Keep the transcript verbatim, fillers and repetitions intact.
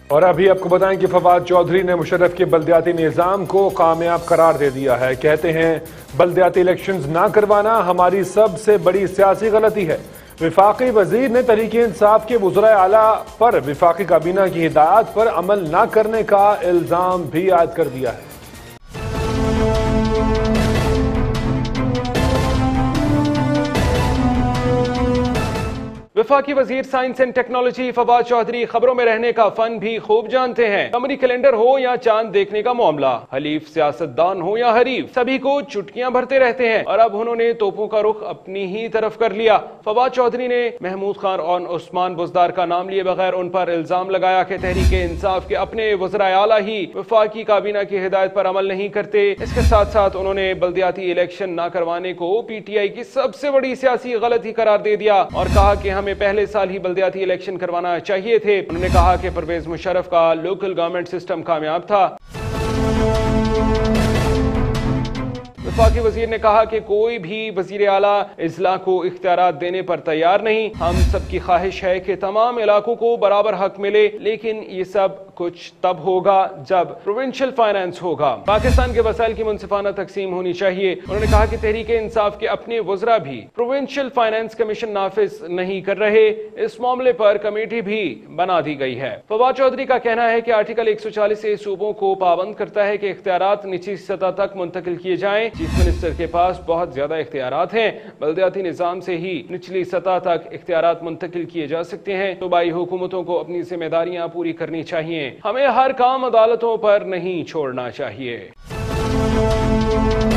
اور ابھی آپ کو بتائیں کہ فواد چودھری نے مشرف کے بلدیاتی نظام کو کامیاب قرار دے دیا ہے. کہتے ہیں بلدیاتی الیکشنز نہ کروانا ہماری سب سے بڑی سیاسی غلطی ہے. وفاقی وزیر نے تحریک انصاف کے وزرائے اعلیٰ پر وفاقی کابینہ کی ہدایات پر عمل نہ کرنے کا الزام بھی عائد کر دیا ہے. وفاقی وزیر science and technology Fawad Chaudhry خبروں میں رہنے کا فن بھی خوب جانتے ہیں. قمری کیلنڈر ہو یا چاند دیکھنے کا معاملہ، حلیف سیاستدان ہو یا حریف، سبھی کو چٹکیاں بھرتے رہتے ہیں اور اب انہوں نے توپوں کا رخ اپنی ہی طرف کر لیا. فواد چودھری نے محمود خان اور عثمان بزدار کا نام لیے بغیر ان پر الزام لگایا کہ تحریک انصاف کے اپنے وزرائے اعلیٰ ہی وفاقی کابینہ کی ہدایت پر عمل نہیں کرتے. اس کے ساتھ ساتھ انہوں نے بلدیاتی الیکشن نہ کروانے کو پی ٹی آئی کی سب سے بڑی سیاسی غلطی قرار دے دیا اور کہا کہ ہمیں پہلے سال ہی بلدیاتی الیکشن کروانا چاہیے تھے. انہوں نے کہا کہ پرویز مشرف کا لوکل گورنمنٹ سسٹم کامیاب تھا. وفاقی وزیر نے کہا کہ کوئی بھی وزیر اعلیٰ اضلاع کو اختیارات دینے پر تیار نہیں. ہم سب کی خواہش ہے کہ تمام علاقوں کو برابر حق ملے، لیکن یہ سب کچھ تب ہوگا جب پروونشل فائنانس ہوگا. پاکستان کے وسائل کی منصفانہ تقسیم ہونی چاہیے. انہوں نے کہا کہ تحریک انصاف کے اپنے وزراء بھی پروونشل فائنانس کمیشن نافذ نہیں کر رہے. اس معاملے پر کمیٹی بھی بنا دی گئی ہے. فواد چودھری کا کہنا ہے کہ آرٹیکل ایک سو چالیس سے صوبوں کو پابند کرتا ہے کہ اختیارات نچلی سطح تک منتقل کیے جائیں. چیف منسٹر کے پاس بہت زیادہ اختیارات ہیں. بلدیاتی نظام سے ہی نچلی سطح تک اختیارات منتقل کیے جا سکتے ہیں. صوبائی حکومتوں کو اپنی ذمہ داریاں پوری کرنی چاہیے. ہمیں ہر کام عدالتوں پر نہیں چھوڑنا چاہیے.